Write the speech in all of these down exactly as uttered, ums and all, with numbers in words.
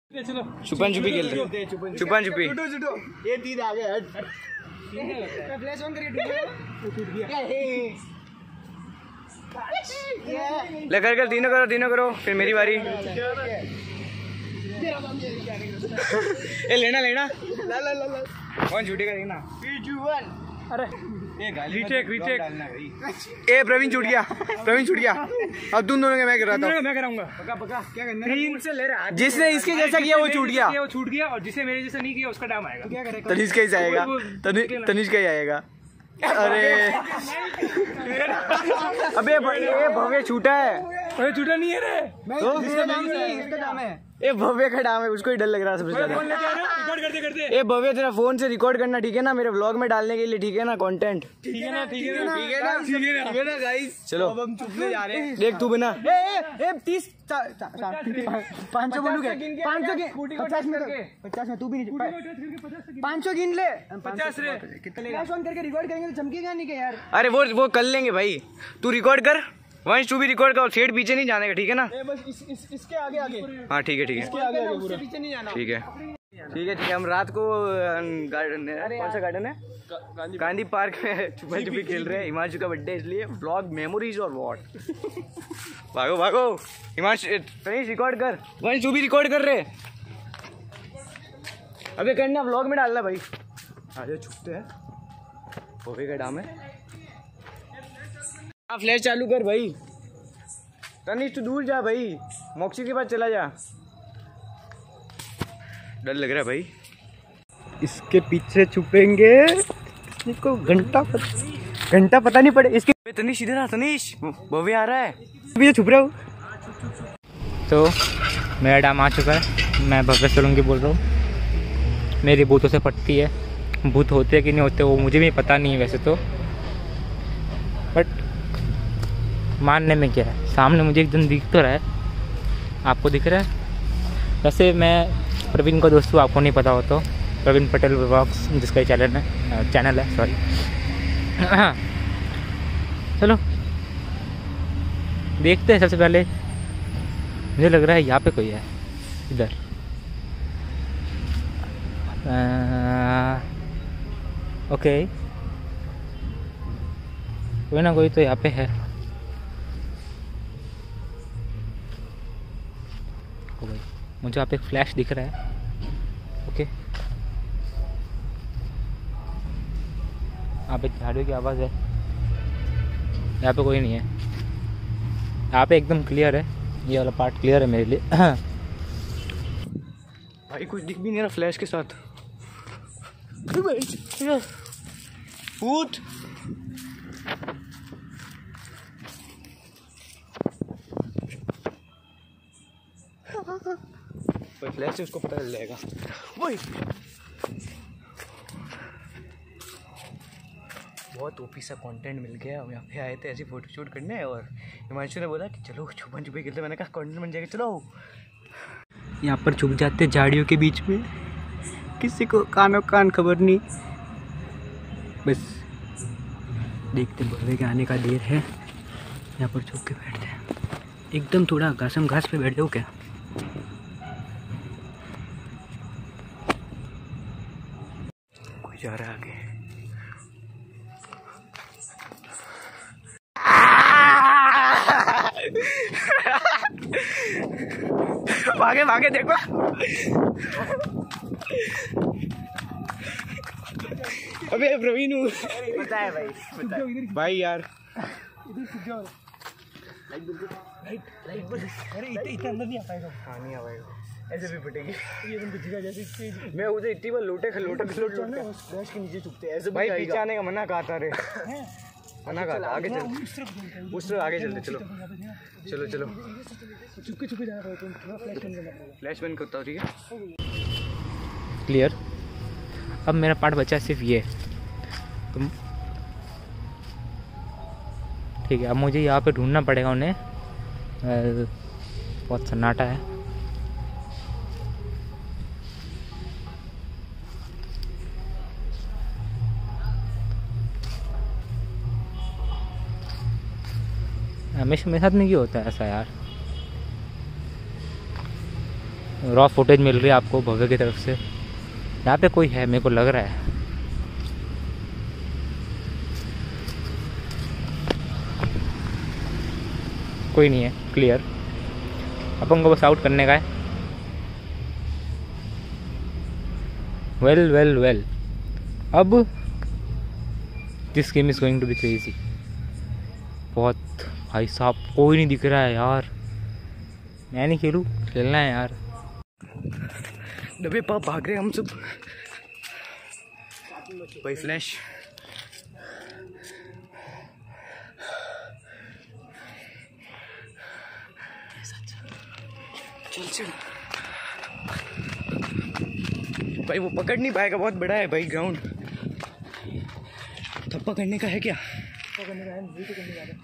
चलो छुपन छुपी खेलते छुपन छुपी। ये तीन आ गए फ्लैश ऑन करिए टूट गया। ले कर कर तीनों करो तीनों करो फिर मेरी बारी। ए लेना लेना ला ला ला ला कौन छूटेगा देखना। अरे रीटेक रीटेक। ए प्रवीण छूट गया प्रवीण छूट गया। अब तुम दोनों के मैं कर रहा था। मैं कराऊंगा पक्का पक्का। क्या करना है से ले रहा। जिसने इसके जैसा किया वो छूट गया वो छूट गया और जिसने मेरे जैसा नहीं किया उसका नाम आएगा। क्या करेगा तनिष्क का ही आएगा तनिष्क का ही आएगा। अरे अबे ये भव्य छूटा है। अरे छूटा नहीं है रे तो इसका नाम है इसका नाम है ये भव्य का नाम है उसको ही डर लग रहा है सबसे ज्यादा। रिकॉर्ड करते करते ए भव्य तेरा फोन से रिकॉर्ड करना ठीक है ना मेरे व्लॉग में डालने के लिए ठीक है ना कंटेंट। ठीक है ना ठीक है ना ठीक है ना ठीक है ना गाइस। चलो अब हम चुपने जा रहे हैं। देख तू बना ए ए तीस पाँच सौ बोलूँ पाँच सौ पचास में पचास में तू भी नहीं पाँच सौ गिन ले पचास रे कितने करके रिकॉर्ड करेंगे तो चमकेगा नहीं क्या यार। अरे वो वो कर लेंगे भाई तू रिकॉर्ड कर वंश तू भी रिकॉर्ड कर। सेट पीछे नहीं जाने का ठीक है ना। बस इस, इस, इसके आगे आगे हाँ ठीक है ठीक है इसके आगे आगे पूरा पीछे नहीं जाना। ठीक है ठीक है ठीक है। हम रात को गार्डन कौन सा गार्डन है गांधी पार्क में छुपन छुपी खेल रहे हैं। हिमांशु का बर्थडे इसलिए व्लॉग मेमोरीज और व्हाट। भागो भागो हिमांशु तनीश रिकॉर्ड कर। वंश तू भी रिकॉर्ड कर रहे। अबे करना व्लॉग में डालना भाई। आजा छुपते हैं भव्य का डाम है। हाँ फ्लैश चालू कर भाई। तनीश तू दूर जा भाई मोक्सी के पास चला जा। डर लग रहा है भाई। इसके पीछे छुपेंगे इसको घंटा पता घंटा पता नहीं पड़े इसके। तनीश इधर आ तनीश भव्य आ रहा है पीछे छुप रहा हूँ। तो मेरा डाम आ चुका है। मैं भव्य सोलंकी बोल रहा हूँ। मेरी भूतों से पटती है। भूत होते कि नहीं होते वो मुझे भी पता नहीं है वैसे तो बट मानने में क्या है। सामने मुझे एकदम दिख तो रहा है। आपको दिख रहा है। वैसे मैं प्रवीण का दोस्त हूँ आपको नहीं पता हो तो प्रवीण पटेल व्लॉग्स जिसका चैनल है चैनल है सॉरी। हाँ चलो देखते हैं। सबसे पहले मुझे लग रहा है यहाँ पे कोई है इधर। ओके कोई ना कोई तो यहाँ पे है। मुझे यहाँ पे एक फ्लैश दिख रहा है। ओके यहाँ पे झाड़ियों की आवाज़ है। यहाँ पे कोई नहीं है। यहाँ पे एकदम क्लियर है। ये वाला पार्ट क्लियर है मेरे लिए। भाई कुछ दिख भी नहीं रहा फ्लैश के साथ। भूत फ्लैश से उसको पता चल जाएगा। वही बहुत ओपी सा कंटेंट मिल गया। हम यहाँ पे आए थे ऐसी फोटो शूट करने और हिमांशु ने बोला कि चलो छुपन छुपी खेलते। मैंने कहा कंटेंट बन जाएगा चलो। यहाँ पर छुप जाते झाड़ियों के बीच में किसी को कानो कान खबर नहीं। बस देखते भव्य के आने का देर है। यहाँ पर छुप के बैठते हैं एकदम थोड़ा घासम घास पे बैठ जाओ क्या। कोई जा रहा है आगे। भागे भागे देखो। अबे प्रवीण पता है भाई पता है। भाई यार अरे इतने इतने अंदर नहीं आ पाएगा। हाँ नहीं आ पाएगा ऐसे भी पटेगी। ये तुम दिखेगा जैसे मैं उधर इतनी बार लोटे लोटे गैस के नीचे छुपते ऐसे भाई पीछे आने का मना कहा था रे। मना कहा था आगे चल उस तरफ आगे चलते। चलो चलो चलो चुपके चुपके जा रहा है तुम थोड़ा फ्लैश बंद करना पड़ेगा। फ्लैश बंद करता हूँ ठीक है क्लियर। अब मेरा पार्ट बचा सिर्फ ये तुम ठीक है। अब मुझे यहाँ पे ढूंढना पड़ेगा उन्हें। बहुत सन्नाटा है। हमेशा मेरे साथ में क्यों होता है ऐसा यार। रॉ फुटेज मिल रही है आपको भव्य की तरफ से। यहाँ पे कोई है मेरे को लग रहा है। कोई नहीं है, क्लियर। अपन को बस आउट करने का है। वेल वेल वेल अब this game is going to be crazy. बहुत भाई साहब कोई नहीं दिख रहा है यार। मैं नहीं खेलूँ, खेलना है यार। डब्बे पाप भाग रहे हम सब भाई। फ्लैश चल चल भाई। वो पकड़ नहीं पाएगा, बहुत बड़ा है भाई ग्राउंड। थप्पा करने का है क्या? करने का है, नहीं तो करने जा रहा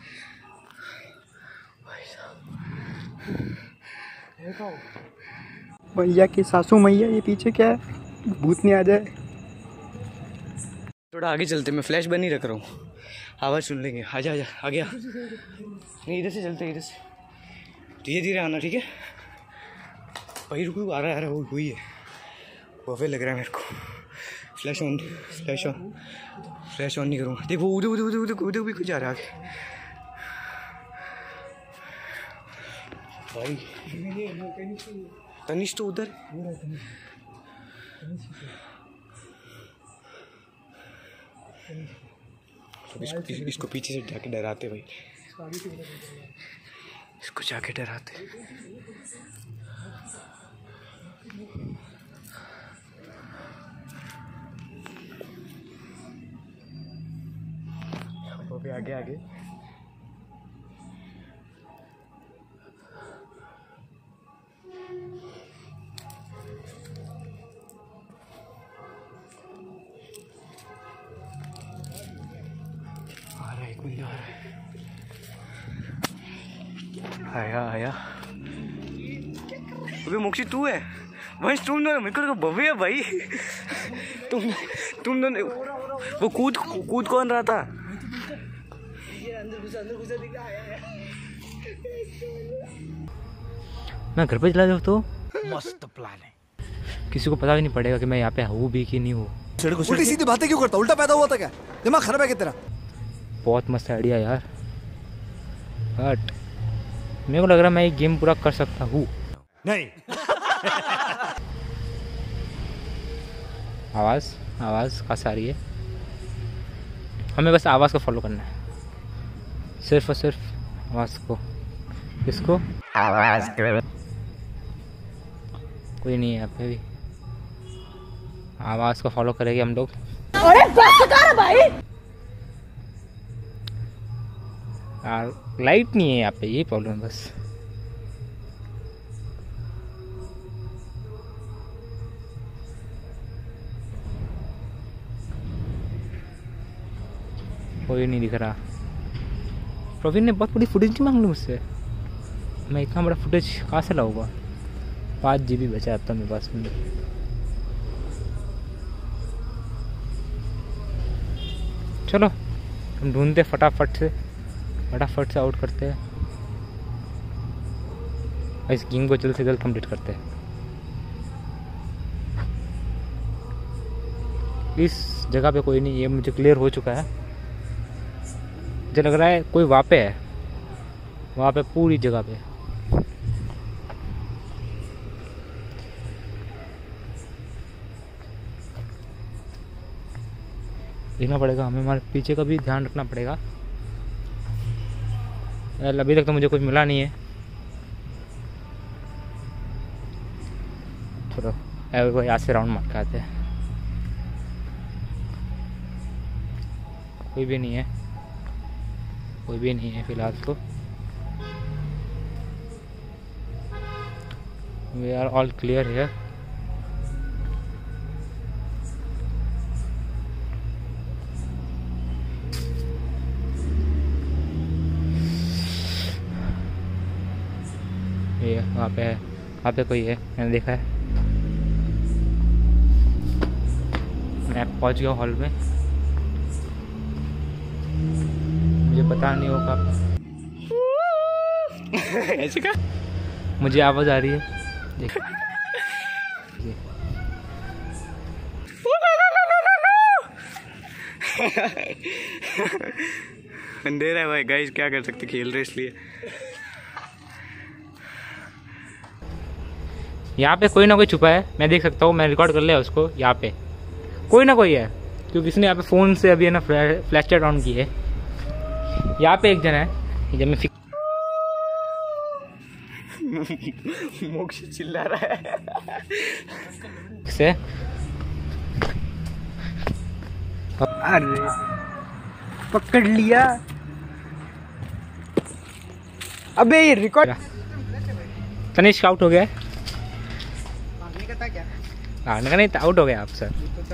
है। मैया की सासू मैया, ये पीछे क्या है? भूत नहीं आ जाए। थोड़ा आगे चलते, मैं फ्लैश बन ही रख रहा हूँ, आवाज़ सुन लेंगे। आजा आजा आ गया। नहीं इधर से चलते, इधर से धीरे धीरे आना, ठीक है भाई। रुको आ रहा है, आ रहा है, वो हुई है। बफे लग रहा है मेरे को। Flash on, flash on, flash on नहीं करूँगा। देखो उधर उधर उधर उधर उधर भी कुछ आ रहा है आगे भाई। तनिष तो उधर। तो इसको, इसको पीछे से जाके डराते भाई, इसको जाके डराते। अभी आगे आगे आ रहा है, एक मिनट आ रहा है। आया आया। अबे मोक्षी तू है? वंश तुम दोनों मेरे को भव्य है भाई। तुम तुम दोनों वो कूद कूद कौन रहा था? मैं घर पे चला जाऊँ तो मस्त प्लान है। किसी को पता भी नहीं पड़ेगा कि मैं यहाँ पे हूँ भी कि नहीं हूँ। उल्टी सीधी बातें क्यों करता? उल्टा पैदा हुआ था क्या? दिमाग खराब है क्या तेरा? बहुत मस्त आइडिया यार, बट मेरे को लग रहा है मैं ये गेम पूरा कर सकता हूँ। नहीं। आवाज़ आवाज़ कहाँ से आ रही है? हमें बस आवाज़ को फॉलो करना है, सिर्फ और सिर्फ आवाज़ को। इसको आवाज़ कर। कोई नहीं है यहाँ पे भी। आवाज़ को फॉलो करेंगे हम लोग। अरे बस कर भाई। यार लाइट नहीं है यहाँ पे, ये प्रॉब्लम है बस। कोई नहीं दिख रहा। प्रवीण ने बहुत बड़ी फुटेज नहीं मांग ली मुझसे। मैं इतना बड़ा फुटेज कहाँ से लाऊंगा? पाँच जी बी बचा अब तो मेरे पास में। चलो हम ढूंढते फटाफट से फटाफट से आउट करते हैं। इस गेम को जल्द से जल्द कंप्लीट करते हैं। इस जगह पे कोई नहीं, ये मुझे क्लियर हो चुका है। मुझे लग रहा है कोई वहाँ पे है, वहाँ पे पूरी जगह पे। देखना पड़ेगा हमें, हमारे पीछे का भी ध्यान रखना पड़ेगा। अभी तक तो मुझे कुछ मिला नहीं है। चलो यहाँ से राउंड मार के आते हैं। कोई भी नहीं है, कोई भी नहीं है फिलहाल तो। We are all clear here. ये वहाँ पे है, वहाँ पे कोई है, मैंने देखा है। मैं पहुँच गया हॉल में। मुझे पता नहीं होगा ऐसे का मुझे आवाज़ आ रही है। देख अंधेरा है भाई, गाइस क्या कर सकते, खेल रहे इसलिए। यहाँ पे कोई ना कोई छुपा है, मैं देख सकता हूँ, मैं रिकॉर्ड कर लिया उसको। यहाँ पे कोई ना कोई है, क्योंकि इसने यहाँ पे फ़ोन से अभी है ना फ्लैश लाइट ऑन की है। यहाँ पे एक जन है, जब मैं फिक... मोक्ष चिल्ला रहा है से अरे पकड़ लिया। अबे ये रिकॉर्ड तनिष्क आउट हो गया। भागने का था क्या? भागने का नहीं था, आउट हो गया आप सर।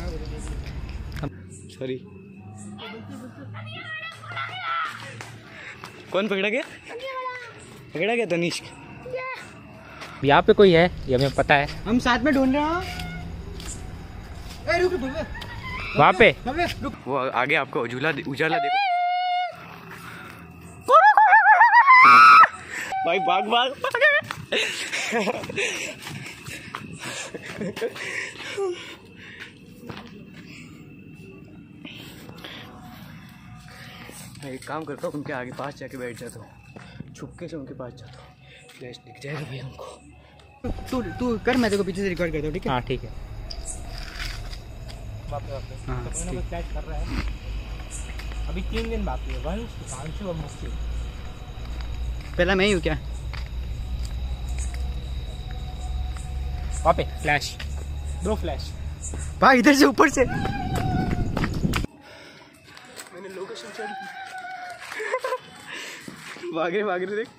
सॉरी। कौन पकड़ा गया? पकड़ा गया तनिष्क। यहाँ पे कोई है, ये हमें पता है। हम साथ में ढूंढ रहे हैं। ए रुक रुक रुक। वहाँ पे भव्य रुक। वो आगे आपको उजाला उजाला देखो। भाई भाग भाग मैं एक काम करता हूँ, उनके आगे पास जाके बैठ जाता हूँ, छुपके से उनके पास जाता हूँ, फ्लैश दिख जाएगा भाई हमको। तू तू कर, मैं तेरे को पीछे से रिकॉर्ड करता हूँ, ठीक है? हाँ ठीक है। हाँ, तो कोई ना कोई फ्लैश कर रहा है। अभी तीन दिन बाकी है, वंश, सुधांशु और मुक्ति। पहला मैं ही हूँ क्या? वहाँ पे फ्लैश, दो फ्लैश। भाई इधर से ऊपर से। मैंने लोकेशन चेक भाग रहे भाग रहे देख।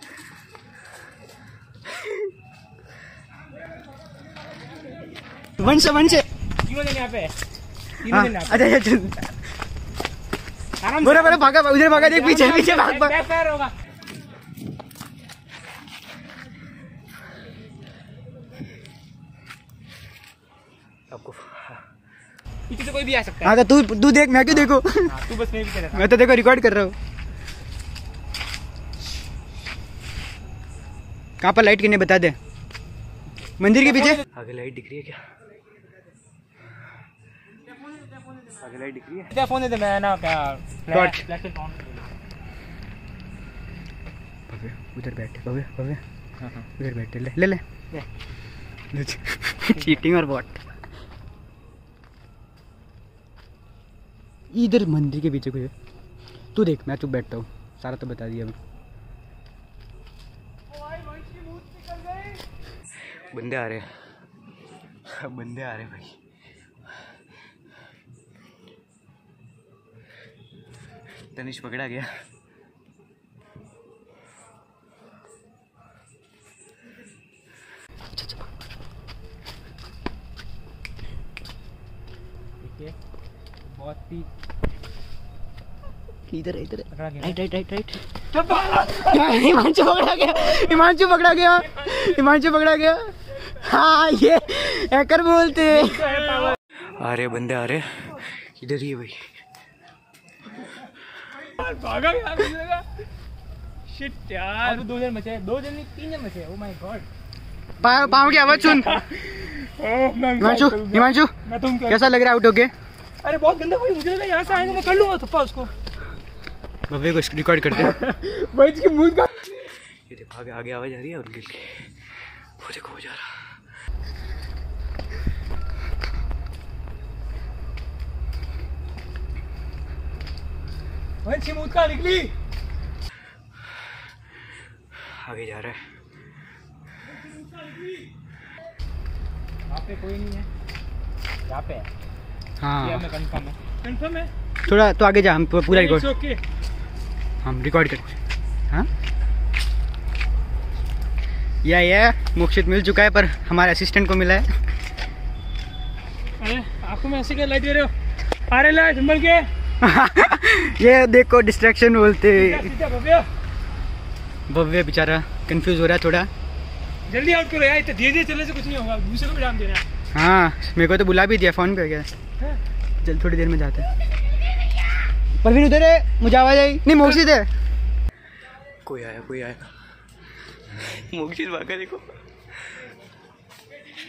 वंश वंश तीनों दिन यहाँ पे, तीनों हाँ, दिन यहाँ पे। अच्छा अच्छा। आराम बोला बोला भागा, उधर भागा, देख पीछे पीछे भाग भाग। बैक फायर होगा। आपको पीछे से कोई भी आ सकता है। हाँ तो तू तू देख, मैं क्यों देखो? हाँ, तू बस नहीं भी कर। मैं तो देखो रिकॉर्ड कर रहा हूँ। कहाँ पर लाइट किने बता दे। मंदिर के पीछे। आगे लाइट दिख रही है क्या? आगे लाइट दिख रही है? क्या फोन दे दे, मैं ना क्या टॉर्च। फ्लैश लाइट ऑन कर दूंगा। भव्य उधर बैठे, भव्य भव्य हाँ हाँ उधर बैठे, ले ले ले, ले। चीटिंग और बॉट। इधर मंदिर के पीछे कोई है, तू देख, मैं चुप बैठता हूँ, सारा तो बता दिया अभी। बंदे आ रहे हैं, बंदे आ रहे हैं भाई। तनिष्क पकड़ा गया। देखिए बहुत ही इधर है, इधर है। पकड़ा गया। Right right right right. Himanshu पकड़ा गया, हिमांशु पकड़ा गया, हिमांशु पकड़ा गया। हाँ ये हैकर बोलते हैं। आ रहे बंदे आ रहे, इधर ही है भाई। भागा गया। शिट यार, दो जन बचे, दो जन नहीं तीन जन बचे। Oh my god. पाँव पाँव की आवाज सुन। हिमांशु हिमांशु मैं तुम क्या? कैसा लग रहा है आउट होके? अरे बहुत गंदा भाई, मुझे लगा यहाँ से आएंगे मैं कर लूंगा थप्पा उसको। भव्य को रिकॉर्ड करते हैं। भाई इसकी मुंह का ये देखो आगे आगे आवाज आ रही है उनके लिए। वो देखो वो जा रहा। वंशी मुंह का निकली। आगे जा रहा है। यहाँ पे कोई नहीं है, यहाँ पे है। ये हाँ हमें कंफर्म है, कंफर्म है। थोड़ा तो आगे जा, हम पूरा रिकॉर्ड, ओके हम रिकॉर्ड कर। हाँ या ये मोक्षित मिल चुका है, पर हमारे असिस्टेंट को मिला है। अरे आपको मैं ऐसे क्या लाइट दे रहे हो? अरे लाइट संभल के। ये देखो डिस्ट्रैक्शन बोलते। सीधा भव्य, भव्य बेचारा कंफ्यूज हो रहा है थोड़ा। जल्दी आउट करो यार, इतना धीरे धीरे चलने से कुछ नहीं होगा, दूसरे को भी डाल देना। हाँ मेरे को तो बुला भी दिया, फोन पे गया। चल थोड़ी देर में जाते हैं। परवीन उधर है, मुझे आवाज आई नहीं। मोक्षित है। कोई आया कोई आया। मोक्षित भागा देखो।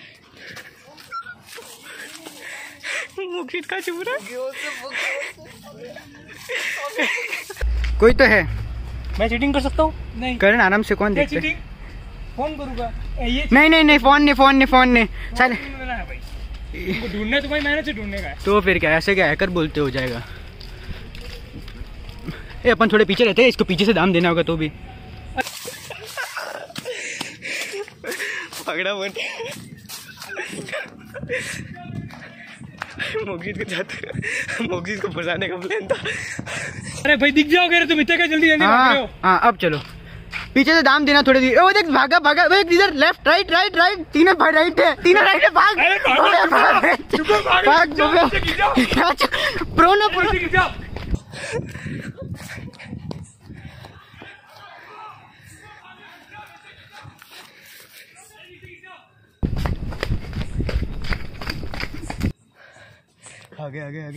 मोक्षित का चुप रहा है। कोई तो है। मैं चीटिंग कर सकता हूँ? नहीं करण आराम से, कौन देखते? चीटिंग फोन करूँगा ये। नहीं नहीं नहीं, फोन नहीं फोन नहीं फोन नहीं चल। ढूंढना तो भाई मेहनत से ढूंढने का है। तो फिर क्या, ऐसे क्या हैकर बोलते हो जाएगा। ए अपन थोड़े पीछे रहते हैं, इसको पीछे से दाम देना होगा तो भी। पकड़ा मत। मोक्षित को जाते, मोक्षित को फंसाने का प्लान था। अरे भाई दिख जाओगे तुम इतने क्या जल्दी जल्दी भाग रहे हो। हाँ अब चलो, पीछे से दाम देना थोड़ी देर। ओ देख भागा भागा, वो इधर लेफ्ट राइट राइट राइट, तीनों भाग राइट है, तीनों राइट है, भाग भाग भाग। प्रो ना प्रो। आगे आगे आगे।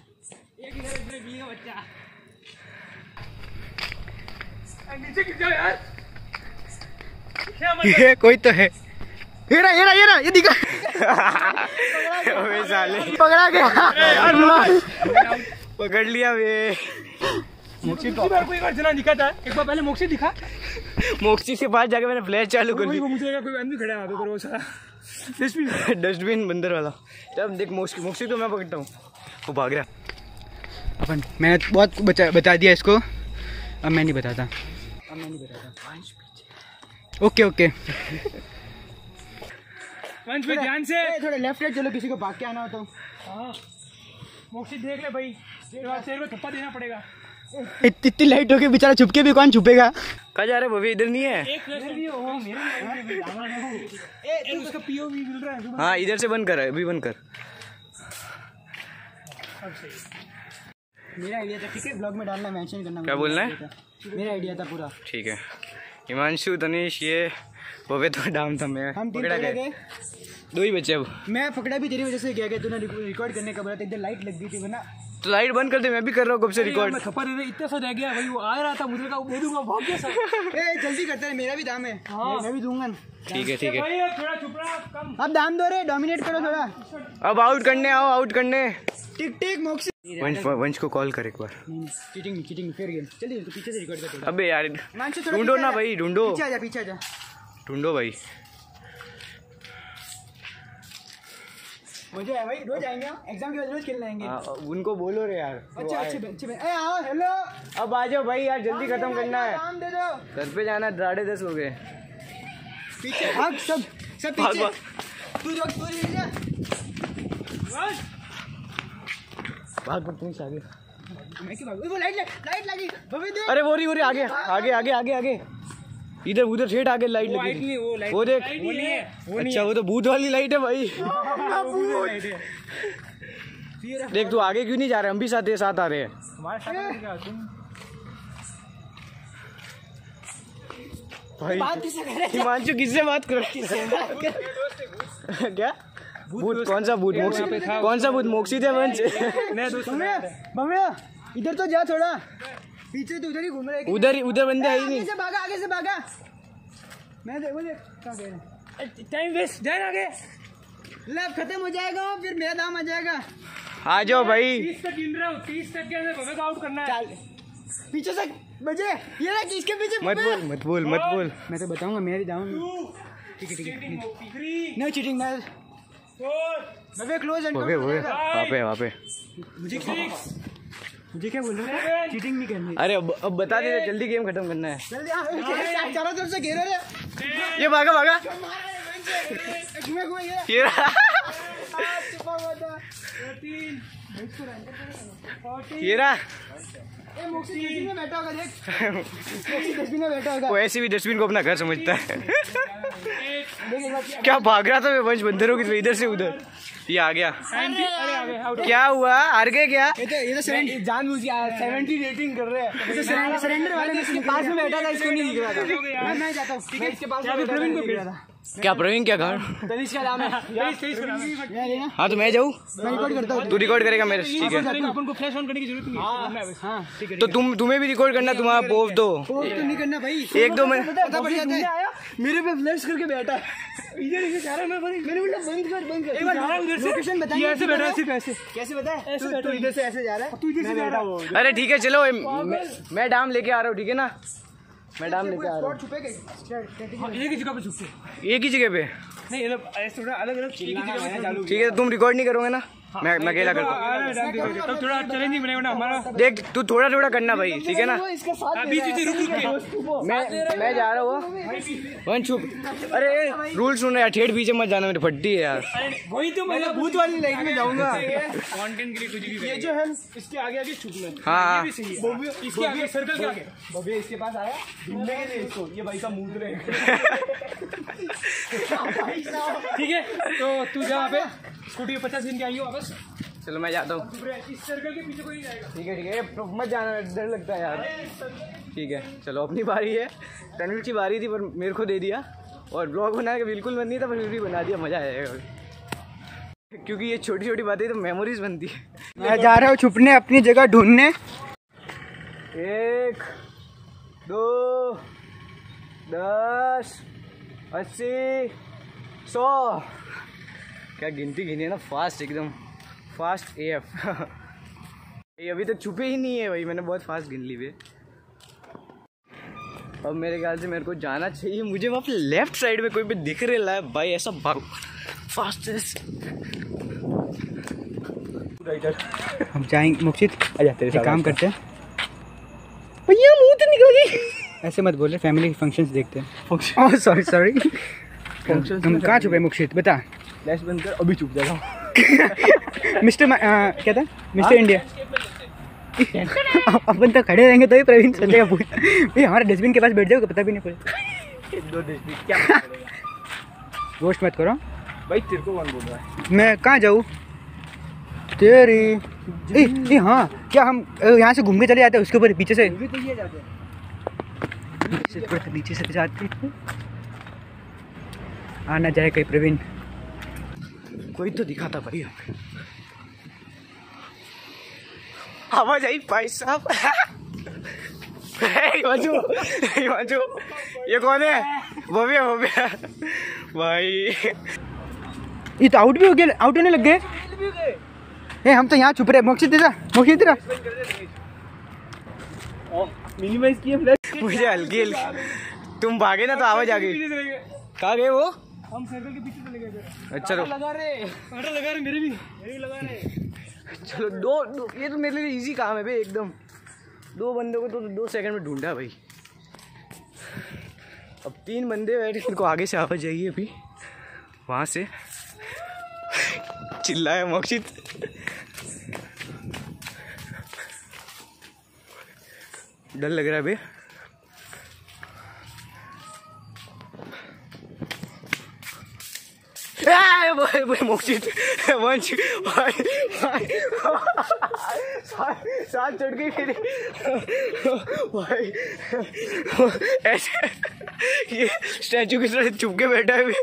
नीचे गिर जाओ यार। ये कोई तो है। ये रहा ये रहा ये रहा, ये दिखा। अबे साले पकड़ा गया। पकड़ लिया वे। मोक्षित को एक बार जना दिखा था, एक बार पहले मोक्षित दिखा। मोक्षित के पास जाके मैंने फ्लैश चालू कर ली। वो मुझे कोई आदमी खड़ा है तो वो सारा डस्टबिन डस्टबिन बंदर वाला। तब देख मोक्षित मोक्षित को मैं पकड़ता हूँ, वो भाग रहा। अपन मैंने बहुत बचा बता दिया इसको, अब मैं नहीं बताता, अब मैं नहीं बताता। ओके ओके वंश पे ध्यान से। थोड़ा लेफ्ट राइट चलो, किसी को भाग के आना हो तो। हाँ मोक्षित देख ले भाई, शेर में थप्पा देना पड़ेगा। इत, इतनी लाइट होगी, बेचारा छुप के भी कौन छुपेगा। कहाँ जा रहे भव्य? इधर नहीं है। एक भी हो मेरे उसका पीओवी मिल रहा है। हाँ इधर से बंद कर, अभी बंद कर। मेरा आइडिया था, ठीक है, ब्लॉग में डालना, मेंशन करना। क्या बोलना है? मेरा आइडिया था पूरा। ठीक है। हिमांशु, तनीश, ये भव्य तो डाउन था, मैं हम पकड़ा गए, गया। दो ही बच्चे अब। मैं पकड़ा भी तेरी वजह से गया, तूने रिकॉर्ड करने का बोला था, इधर लाइट लग गई थी वरना। तो लाइट बंद कर दे, मैं भी कर रहा हूँ कब से रिकॉर्ड। मैं थप्पा दे दे, इतना सा रह गया भाई, वो आ रहा था मुझे, कहा दे दूंगा, भाग गया सर। ए जल्दी करते हैं, मेरा भी दाम है। हाँ। मैं भी दूंगा। ठीक है ठीक है। भाई अब थोड़ा चुप रहा, कम। अब दाम दो रे, डोमिनेट करो थोड़ा। अब आउट करने आओ, आउट करने। टिक टिक मोक्ष। वंश वंश को कॉल कर एक बार। Cheating cheating fair game. चलिए तो पीछे से रिकॉर्ड कर थोड़ा। अबे यार हिमांशु थोड़ा ढूंढो पीछे ना आ जा। भाई, ढूंढो। पीछे आ जा, पीछे आ जा। ढूंढो भाई। मुझे है भाई, रोज आएंगे हम, एग्जाम के बाद रोज खेलने आएंगे। हाँ, उनको बोलो रे यार। अच्छे अच्छे अच्छे। ए आओ, हेलो। अब आ जाओ भाई यार, जल्दी खत्म करना है। दाम दे दो। घर पे जाना, साढ़े दस हो गए। पीछे भाग, सब सब भाग, पीछे। भाग। तू जो तू ले जा। भाग तुम आगे। मैं क्यों भागूं? वो लाइट लाइट लगी। बबे देख। अरे वो रही वो रही, आगे आगे आगे आगे आगे। इधर उधर ठेठ आगे लाइट लगी लाइट थी। नहीं, वो लाइट वो देख। वो नहीं है, वो नहीं अच्छा वो तो भूत वाली लाइट है भाई। लाइट है। देख तू आगे क्यों नहीं जा रहे? हम भी साथ साथ आ रहे हैं। हमारे साथ क्या तुम? भाई बात किससे कर रहे हैं? हिमांशु किससे बात कर रहे हैं? क्या भूत? कौन सा भूत? मोक्षित? कौन सा भूत? मोक्षित है वंश? भव्या भव्या इधर तो जा थोड़ा, पीछे तो उधर ही घूम रहा है। उधर ही उधर बंदे है ही आगे नहीं। से भागा, आगे से भागा। मैं देखो देख क्या कह रहे हैं। टाइम वेस्ट, जाए आगे। लैब खत्म हो जाएगा, फिर मेरा दाम आ जाएगा। आ जाओ भाई। तीस तक गिन रहा हूँ, तीस तक के अंदर भव्य को आउट करना है। चल पीछे से बजे, ये ना किसके पीछे? मत बोल मत बोल मत बोल। मैं तो बताऊंगा, मेरी दाम। ठीक है ठीक है, नो चीटिंग। मैं Bhavya close and okay okay, वहाँ पे वहाँ पे। मुझे मुझे क्या बोल रहे हैं? चीटिंग नहीं करनी। अरे अब अब बता दे, जल्दी गेम खत्म करना है। जल्दी आ, चारों तरफ से घेरे रे। ये भागा भागा। घूमे घूमे ये ये रहा। छुपा हुआ था। ये रहा। ए मोक्षी डस्टबिन में बैठा होगा, देख। मोक्षी डस्टबिन में बैठा होगा। वो ऐसे भी डस्टबिन को अपना घर समझता है। देख एक बार क्या भाग रहा था मैं वंश बंदरों की तरह, इधर से उधर। ये आ गया। अरे आगे आउट। क्या हुआ? हार गए क्या? ये तो ये तो सरेंडर जानबूझ के सेवेंटी रेटिंग कर रहे हैं। ये तो सरेंडर सरेंडर वाले में इसके पास में बैठा था, इसको नहीं दिख रहा था। मैं मैं जाता हूं, मैं इसके पास में बैठा था, नहीं दिख रहा था। क्या प्रवीण क्या कहा? तनिष्क का नाम है। हाँ तो मैं जाऊँ? मैं रिकॉर्ड करता हूँ। तू रिकॉर्ड करेगा मेरे? ठीक है। अपन को फ्लैश ऑन करने की जरूरत नहीं है। हाँ ठीक है। तो तुम तुम्हें भी रिकॉर्ड करना, तुम्हारा पोस्ट दो। पोस्ट तो नहीं करना भाई। एक दो मिनट पता पड़ जाता है। मेरे पे फ्लैश करके बैठा है। इधर इधर जा रहा है मैं बंद। मैंने बोला बंद कर बंद कर। एक बार उधर से लोकेशन बता। ये ऐसे बैठा है सिर्फ ऐसे। कैसे बता है? तू इधर से ऐसे जा रहा है। तू इधर से जा रहा है। अरे ठीक है चलो, मैं डाम लेके आ रहा हूँ, ठीक है ना? मैं डाम लेके आ रहा हूँ। एक ही जगह पे छुपके। एक ही जगह पे? नहीं ऐसे थोड़ा अलग अलग ठीक है, तुम रिकॉर्ड नहीं करोगे ना? मैं मैं अकेला करता हूँ। तब थोड़ा चैलेंजिंग बनेगा ना हमारा। देख तू थोड़ा थोड़ा करना भाई, ठीक है ना? बीच बीच रुक रुक मैं मैं जा रहा हूँ। वन चुप। अरे रूल सुन रहे यार, ठेठ पीछे मत जाना, मेरी फट्टी है यार। वही तो मैं भूत वाली लाइन में जाऊंगा। कंटेंट के लिए कुछ भी। ये जो है इसके आगे आगे छुपना। हाँ इसके आगे सर्कल के आगे बबे इसके पास आया ढूंढने के लिए इसको। ये भाई का मूड रहे। ठीक है तो तू जा पे स्कूटी पचास दिन की आई हो वापस। चलो मैं जाता हूँ। इस सर्कल के पीछे कोई नहीं जाएगा। ठीक है ठीक है, मत जाना, डर लगता है यार। ठीक है चलो, अपनी बारी है। तनुज की बारी थी पर मेरे को दे दिया, और ब्लॉग बनाने का बिल्कुल मन नहीं था पर फिर भी बना दिया, मज़ा आएगा क्योंकि ये छोटी छोटी बातें तो मेमोरीज बनती है। मैं जा रहा हूँ छुपने, अपनी जगह ढूंढने। एक दो दस अस्सी सौ, क्या गिनती गिनी है ना, फास्ट एकदम फास्ट ए एफ। ये अभी तक छुपे ही नहीं है भाई, मैंने बहुत फास्ट गिन ली है। अब मेरे ख्याल से मेरे को जाना चाहिए। मुझे वहाँ पे लेफ्ट साइड में कोई भी दिख रहा है भाई, ऐसा भाग फास्टेस्ट। हम जाएंगे मुक्षित, आ जाते एक काम करते हैं। भैया मुंह तो निकल गई। ऐसे मत बोले, फैमिली फंक्शंस देखते हैं। Oh sorry sorry. फंक्शंस हम कहाँ छुपे मुक्षित, बता। फ्लैश बंद कर, अभी चुप जाएगा। मिस्टर क्या था, मिस्टर इंडिया। अपन तो खड़े रहेंगे तो ही प्रवीण चलेगा। भाई हमारे डस्टबिन के पास बैठ जाओगे, पता भी नहीं पड़े। दो डस्टबिन क्या रोस्ट मत करो भाई, तेरे को कौन बोल रहा है? मैं कहाँ जाऊँ तेरी। ए, ए, हाँ क्या हम यहाँ से घूम के चले जाते हैं उसके ऊपर, पीछे से नीचे से जाते हैं। आना जाए कहीं प्रवीण। कोई तो दिखा था भाई हमें। आवाज आई भाई साहब। हिमांशु, हिमांशु, ये कौन है? भव्य भव्य भाई। ये तो आउट भी हो गया, आउट होने लग गए। ए हम तो यहाँ छुप रहे। मोक्षित तेरा, मोक्षित तेरा मिनिमाइज किया मुझे हल्की हल्की। तुम भागे ना तो आवाज आ गई। कहाँ गए वो? हम सर्कल के पीछे चले गए। अच्छा चलो लगा रहे आटा लगा रहे, मेरे भी मेरे भी लगा रहे। चलो दो, दो ये तो मेरे लिए इजी काम है भाई एकदम। दो बंदों को तो दो सेकंड में ढूंढा भाई। अब तीन बंदे बैठे, इनको आगे से आवाज जाइए अभी वहाँ से। चिल्लाया मोक्षित। डर लग रहा है भाई। मोक्षित वंश साथ चढ़ गई मेरी भाई। ऐसे ये स्टैचू की तरह चुप के बैठा है।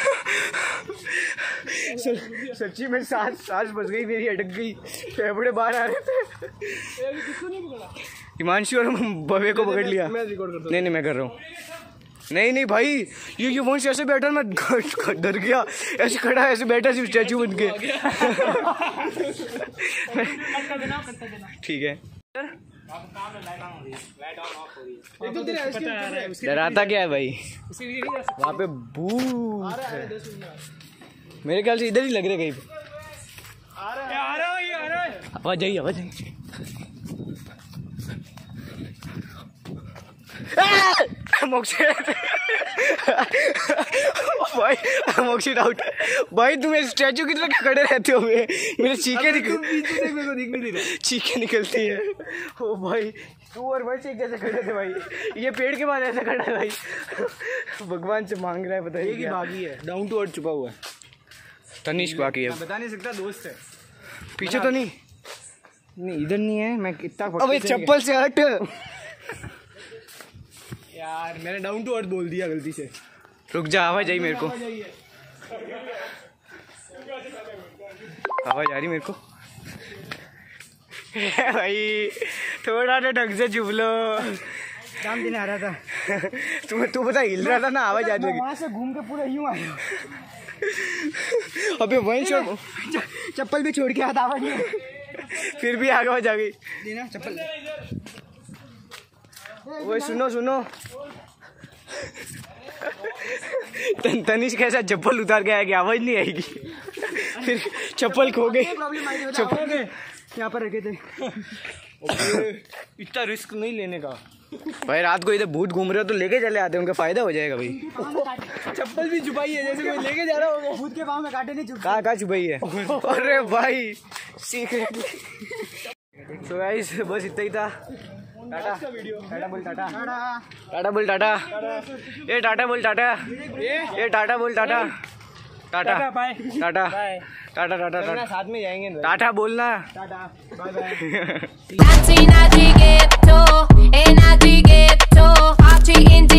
सच्ची में सांस सांस बच गई मेरी, अटक गई, फेफड़े बाहर आ रहे थे। हिमांशु और भव्य को पकड़ लिया। नहीं नहीं मैं कर रहा हूँ। नहीं नहीं भाई, ये ये वंश ऐसे बैठा, मैं डर गया। ऐसे खड़ा ऐसे बैठा सिर्फ स्टैचू बन के। ठीक है। डराता क्या है भाई? वहाँ पे भूत है। मेरे ख्याल से इधर ही लग रहे कहीं पे। आवाज आई आवाज आई। मोक्षित भाई, मोक्षित आउट भाई। तुम स्टैचू की तरह खड़े रहते हो। मेरे चीखें निकल चीखें निकलती है। ओ भाई तू और भाई चीख कैसे खड़े थे भाई? ये पेड़ के बाद ऐसे खड़ा है भाई। भगवान से मांग रहा है, पता है बाकी है। डाउन टू अर्थ छुपा हुआ है। तनिष्क बाकी है, बता नहीं सकता, दोस्त है। पीछे तो नहीं? नहीं इधर नहीं है। मैं इतना अबे चप्पल से हट यार, मैंने डाउन टू अर्थ बोल दिया गलती से। रुक जा, आवाज आई मेरे को, आवाज आ रही मेरे को। भाई थोड़ा तो ढंग से चुप लो, काम देने आ रहा था। तू तू पता हिल रहा था ना, आवाज आ रही। वहाँ से घूम के पूरा यूं आया। अबे वहीं छोड़, चप्पल भी छोड़ के आता, आवाज नहीं। फिर भी आगे आवाज आ गई। देना चप्पल। वो सुनो सुनो, तन, तनिष्क कैसा चप्पल उतार के आया कि आवाज नहीं आएगी, फिर चप्पल खो गई। चप्पल यहाँ पर रखे थे। इतना रिस्क नहीं लेने का भाई। रात को इधर भूत घूम रहे हो तो लेके चले आते, उनका फायदा हो जाएगा भाई। चप्पल भी छुपाई है, जैसे कोई लेके जा रहा होगा। भूत के पाँव में कांटे नहीं छुपते। कहाँ कहाँ छुपाई है? अरे भाई सीक्रेट। तो गाइस बस इतना ही था। टाटा टाटा बोल, टाटा टाटा बोल, टाटा ये टाटा बोल, टाटा ये टाटा बोल, टाटा टाटा टाटा टाटा टाटा टाटा साथ में जाएंगे। टाटा बोलना। Tata bye bye. Nazi, Nazi, ghetto, eh, Nazi, ghetto, party in